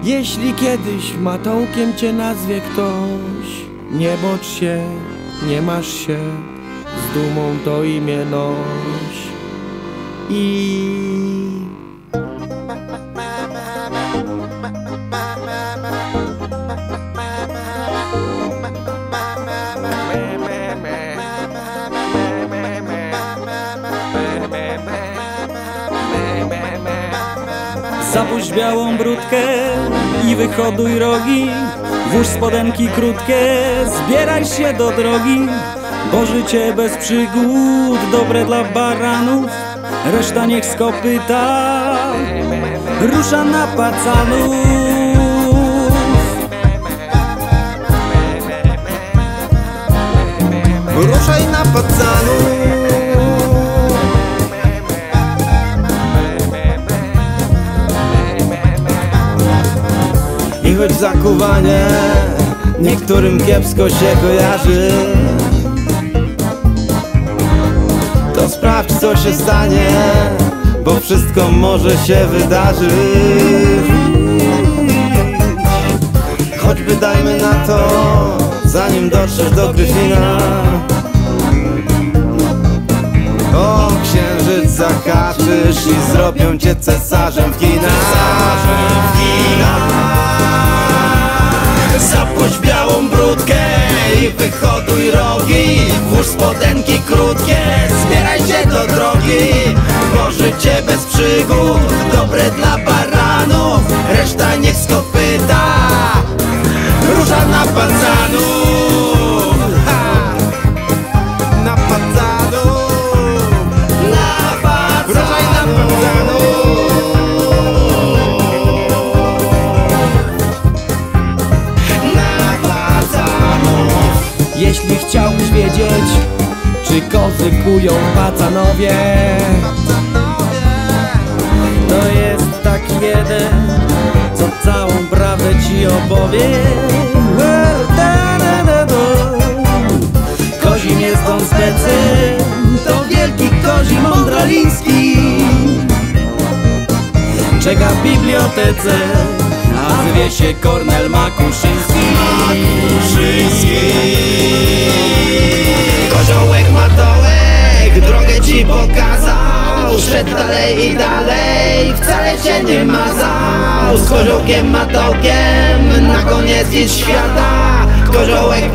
Jeśli kiedyś Matołkiem cię nazwie ktoś, nie bocz się, nie masz się, z dumą to imię noś. Zapuść białą brudkę i wyhoduj rogi, włóż spodenki krótkie, zbieraj się do drogi, bo życie bez przygód dobre dla baranów, reszta niech skopyta rusza na pacanów. Ruszaj na pacanów. I choć zakuwanie niektórym kiepsko się kojarzy, to sprawdź, co się stanie, bo wszystko może się wydarzyć. Choćby dajmy na to, zanim dotrzesz do Gryfina, o księżyc zahaczysz i zrobią cię cesarzem w kinach. Zapuść białą brudkę i wyhoduj rogi, włóż spodenki krótkie, zbieraj się do drogi, bo życie bez przygód dobre dla baranów, reszta niech skopyta rusza na pacanów. Na pacanów, na pacanów, ruszaj na pacanów. Jeśli chciałbyś wiedzieć, czy kozy kują pacanowie, to jest taki jeden, co całą prawdę ci opowie. Kozim jest on specem, to wielki kozi mądraliński, czeka w bibliotece, a zwie się Kornel Makuszyński. Koziołek Matołek drogę ci pokazał, szedł dalej i dalej, wcale się nie mazał. Z koziołkiem Matołkiem na koniec świata, koziołek